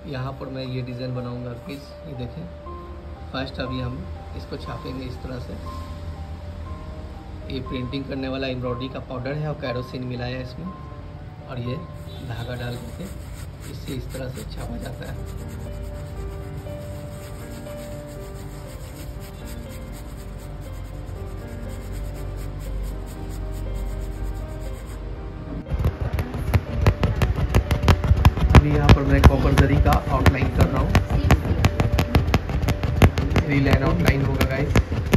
यहाँ पर मैं ये डिज़ाइन बनाऊंगा प्लीज़, ये देखें। फर्स्ट अभी हम इसको छापेंगे इस तरह से। ये प्रिंटिंग करने वाला एम्ब्रॉयडरी का पाउडर है और कैरोसिन मिलाया है इसमें, और ये धागा डाल के इससे इस तरह से छापा जाता है। अभी यहाँ पर मैं कॉपर जरी का आउटलाइन कर रहा हूँ। 3 लाइन आउटलाइन होगा गाइस।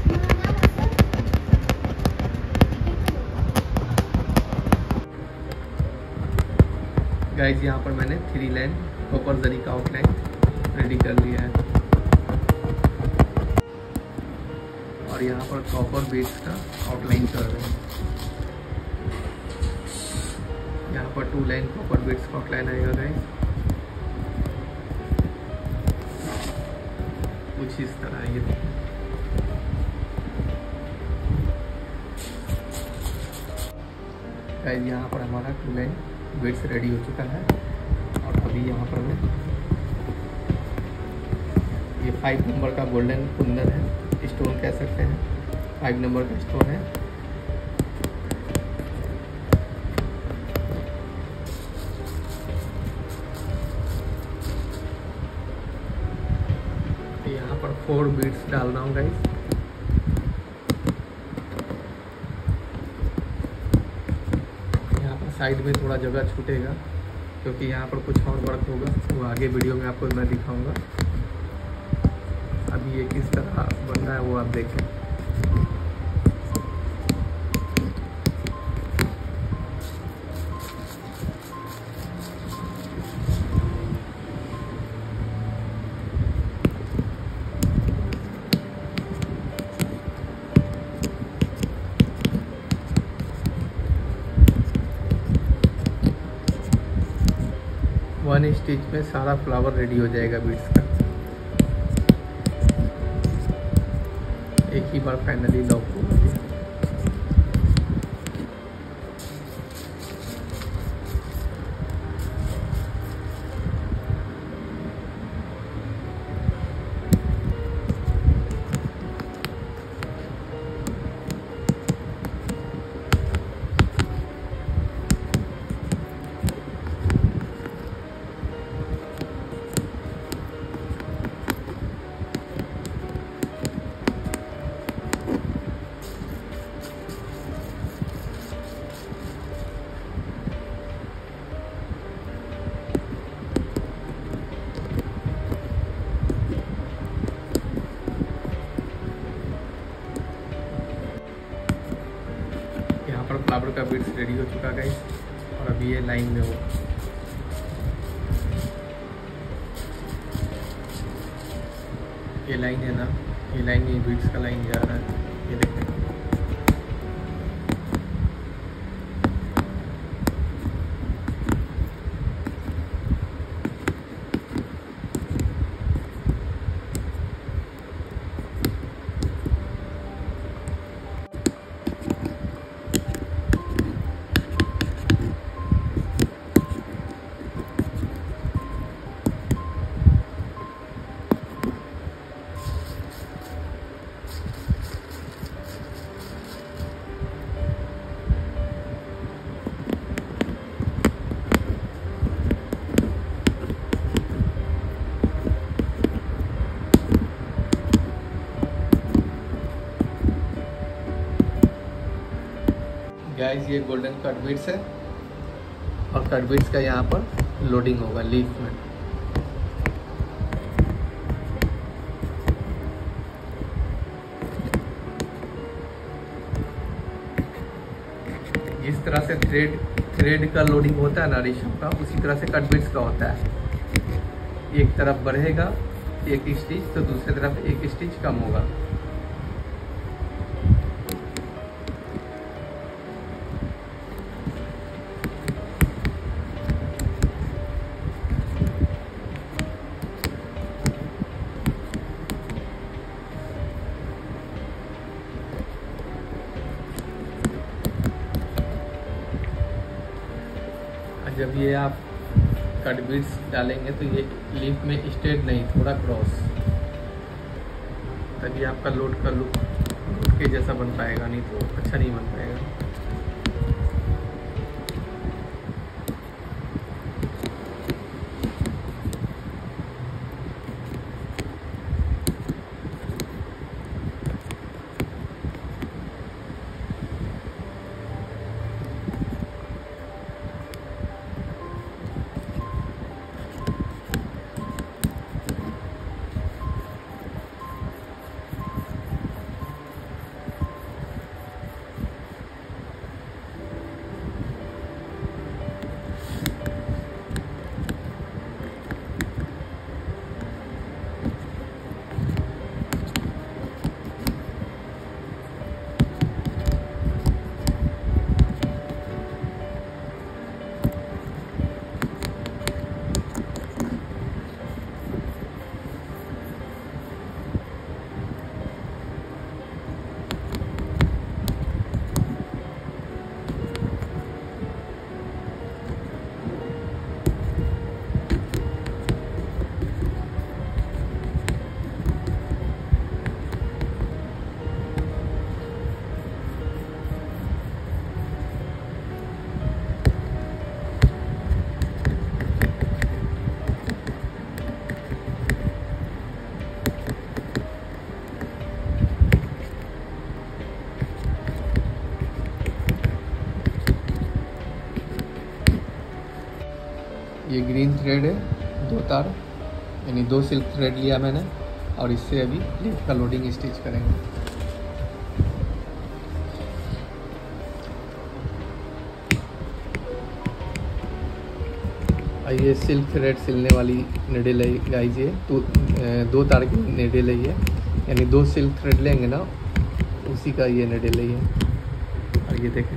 गाइस यहाँ पर मैंने 3 लाइन कॉपर जरी का आउटलाइन रेडी कर लिया है, और यहाँ पर कॉपर बीड्स का आउटलाइन कर रहे हैं। यहाँ पर 2 लाइन कॉपर बीड्स का आउटलाइन आएगा गाइस, कुछ इस तरह। ये गाइस यहाँ पर हमारा 2 लाइन बीड्स रेडी हो चुका है, और अभी यहाँ पर मैं ये 5 नंबर का गोल्डन कुंदन है, स्टोन कह सकते हैं, 5 नंबर का स्टोन है। यहाँ पर 4 बीड्स डाल रहा हूँ गाइस। यहाँ पर साइड में थोड़ा जगह छूटेगा क्योंकि यहाँ पर कुछ और वर्क होगा, वो आगे वीडियो में आपको मैं दिखाऊंगा। अभी ये किस तरह बन रहा है वो आप देखें। वन स्टिच में सारा फ्लावर रेडी हो जाएगा बीड्स का। एक ही बार फाइनली लॉक होगा। फ्लावर का बीड्स रेडी हो चुका गाइस, और अभी ये लाइन में हो। ये लाइन है ना, ये लाइन, ये बीड्स का लाइन जा रहा है, ये देखें। गाइस ये गोल्डन कट बीड्स है, और कट बीड्स का यहाँ पर लोडिंग होगा लीफ में। जिस तरह से थ्रेड का लोडिंग होता है ना रेशम का, उसी तरह से कट बीड्स का होता है। एक तरफ बढ़ेगा एक स्टिच तो दूसरी तरफ एक स्टिच कम होगा। जब ये आप कट बीट्स डालेंगे तो ये लीफ में स्ट्रेट नहीं, थोड़ा क्रॉस, ताकि आपका लोड का लुक के जैसा बन पाएगा, नहीं तो अच्छा नहीं बन पाएगा। ये ग्रीन थ्रेड है, 2 तार, यानी 2 सिल्क थ्रेड लिया मैंने, और इससे अभी लीफ का लोडिंग स्टिच करेंगे। ये सिल्क थ्रेड सिलने वाली नीडल है गाइस, ये 2 तार की नीडल है ये, यानी 2 सिल्क थ्रेड लेंगे ना, उसी का ये नीडल है ये। और ये देखें,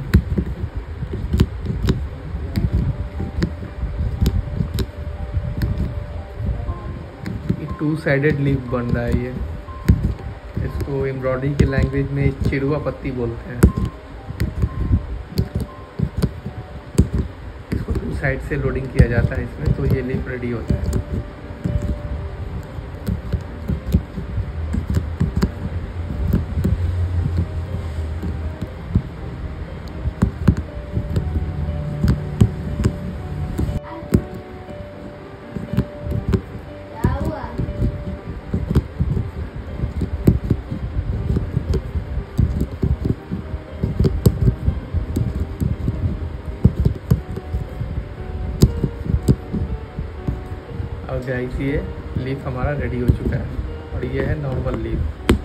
टू साइडेड लीफ बन रहा है ये। इसको एम्ब्रॉयडरी के लैंग्वेज में चिड़ुआ पत्ती बोलते हैं। इसको 2 साइड से लोडिंग किया जाता है इसमें, तो ये लीफ रेडी होता है। और गाइस ये लीफ हमारा रेडी हो चुका है, और ये है नॉर्मल लीफ।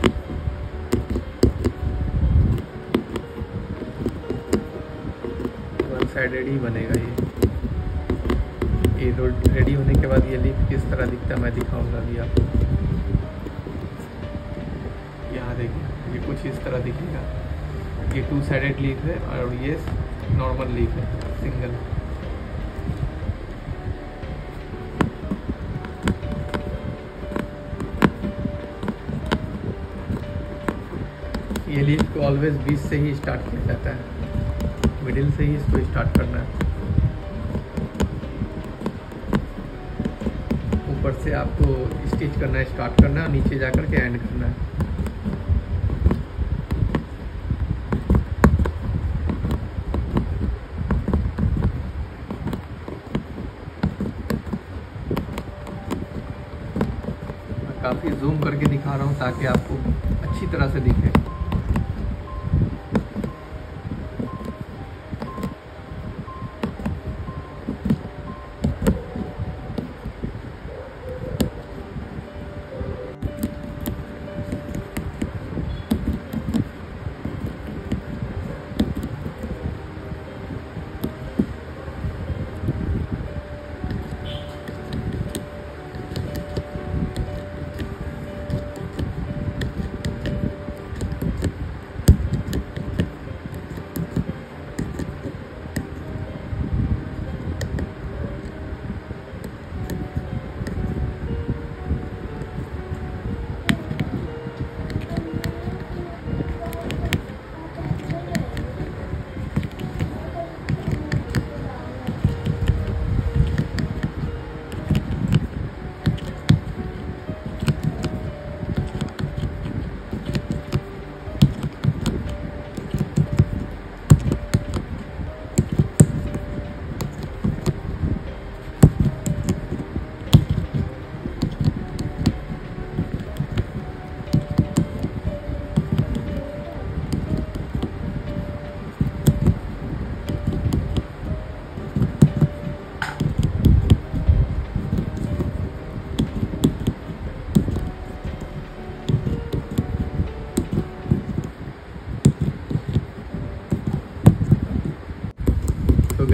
वन साइडेड ही बनेगा ये रेडी होने के बाद ये लीफ किस तरह दिखता है मैं दिखाऊंगा अभी आपको। यहाँ देखिए, ये कुछ इस तरह दिखेगा। ये 2 साइडेड लीफ है और ये नॉर्मल लीफ है, सिंगल। ये लीफ को ऑलवेज बीच से ही स्टार्ट किया जाता है, मिडिल से ही इसको स्टार्ट करना है। ऊपर से आपको स्टिच करना है, स्टार्ट करना है, और नीचे जाकर के एंड करना है। मैं काफ़ी जूम करके दिखा रहा हूँ ताकि आपको अच्छी तरह से दिखे।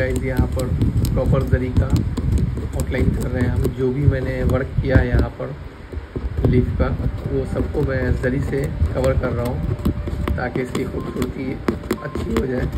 गाइस यहाँ पर प्रॉपर जरी का आउटलाइन कर रहे हैं हम। जो भी मैंने वर्क किया है यहाँ पर लीफ का, वो सबको मैं जरी से कवर कर रहा हूँ ताकि इसकी खूबसूरती अच्छी हो जाए।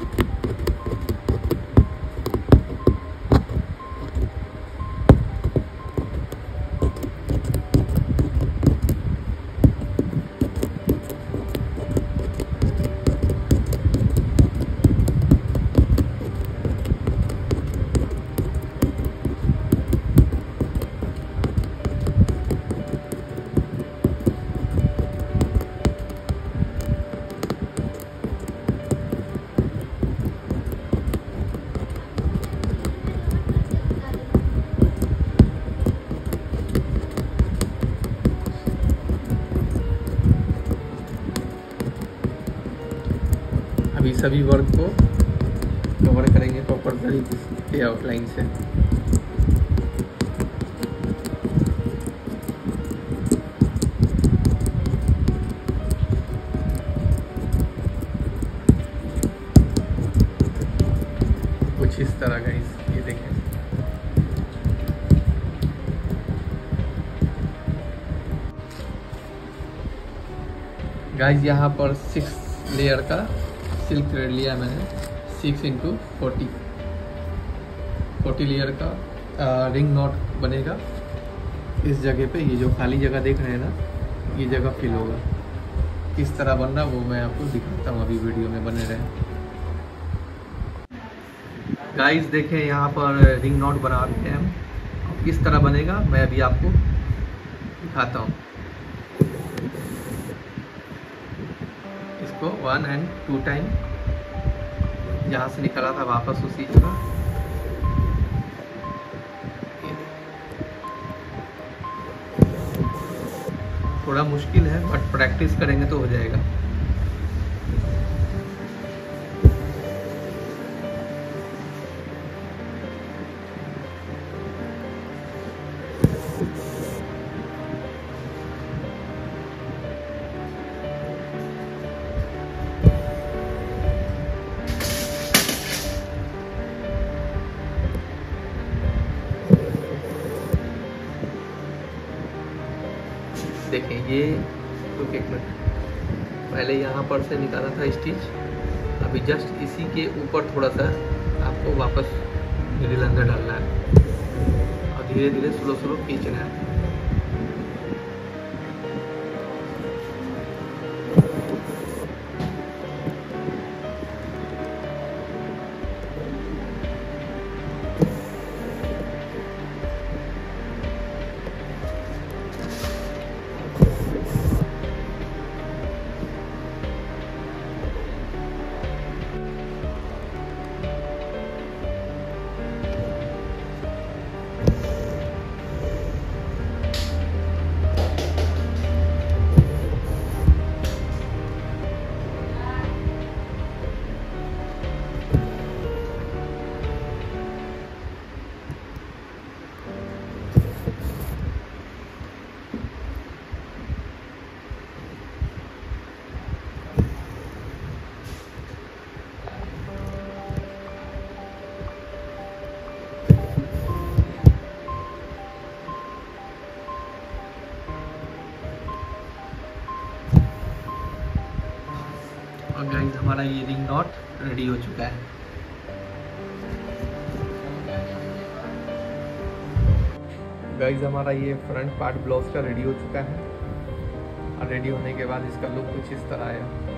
अभी सभी वर्क को कवर करेंगे प्रॉपर जरी के आउटलाइन से। कुछ इस तरह का ये देखें। गाइस यहाँ पर 6 लेयर का सिल्क थ्रेड लिया मैंने, 6 × 40 लेयर का रिंग नॉट बनेगा इस जगह पे। ये जो खाली जगह देख रहे हैं ना, ये जगह फिल होगा। किस तरह बन रहा वो मैं आपको दिखाता हूँ, अभी वीडियो में बने रहे। गाइस देखें यहाँ पर रिंग नॉट बना रहे हैं हम। किस तरह बनेगा मैं अभी आपको दिखाता हूँ। इसको 1 और 2 टाइम जहाँ से निकला था वापस उसी जगह। थोड़ा मुश्किल है बट प्रैक्टिस करेंगे तो हो जाएगा। देखें ये तो एक मिनट पहले यहाँ पर से निकाला था स्टिच, अभी जस्ट इसी के ऊपर थोड़ा सा आपको वापस नीडल अंदर डालना है और धीरे धीरे स्लो खींचना है। और गाइस हमारा ये रिंग नॉट रेडी हो चुका है। गाइस हमारा ये फ्रंट पार्ट ब्लाउज का रेडी हो चुका है और रेडी होने के बाद इसका लुक कुछ इस तरह आया।